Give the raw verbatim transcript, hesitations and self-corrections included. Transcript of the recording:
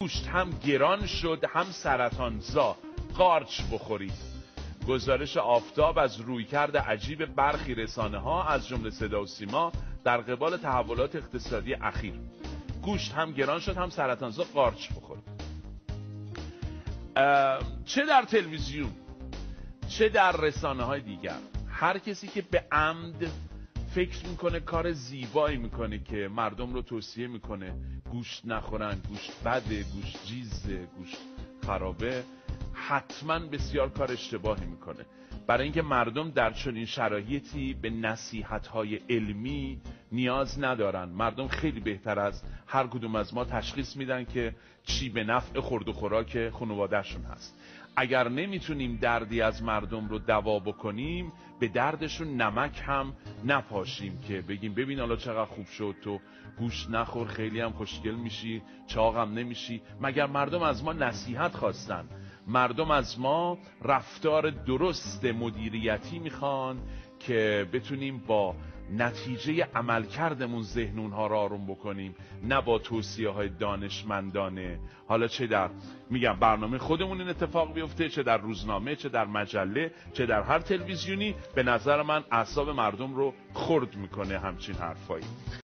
گوشت هم گران شد هم سرطانزا، قارچ بخورید. گزارش آفتاب از رویکرد عجیب برخی رسانه‌ها از جمله صدا و سیما در قبال تحولات اقتصادی اخیر. گوشت هم گران شد هم سرطانزا، قارچ بخورید. چه در تلویزیون چه در رسانه‌های دیگر، هر کسی که به عمد فکر میکنه کار زیبایی میکنه که مردم رو توصیه میکنه گوشت نخورن، گوشت بده، گوشت جیزه، گوشت خرابه، حتما بسیار کار اشتباهی میکنه. برای اینکه مردم در چنین شرایطی به نصیحت‌های علمی نیاز ندارن. مردم خیلی بهتر از هر کدوم از ما تشخیص میدن که چی به نفع خورد و خوراک خانواده‌شون هست. اگر نمیتونیم دردی از مردم رو دوا بکنیم، به دردشون نمک هم نپاشیم که بگیم ببین حالا چقدر خوب شد، تو گوشت نخور خیلی هم خوشگل میشی، چاق هم نمیشی. مگر مردم از ما نصیحت خواستن؟ مردم از ما رفتار درست مدیریتی میخوان که بتونیم با نتیجه عملکردمون ذهن اونها رو آروم بکنیم، نه با توصیه های دانشمندانه. حالا چه در میگم برنامه خودمون این اتفاق بیفته، چه در روزنامه، چه در مجله، چه در هر تلویزیونی، به نظر من اعصاب مردم رو خرد میکنه همچین حرفایی.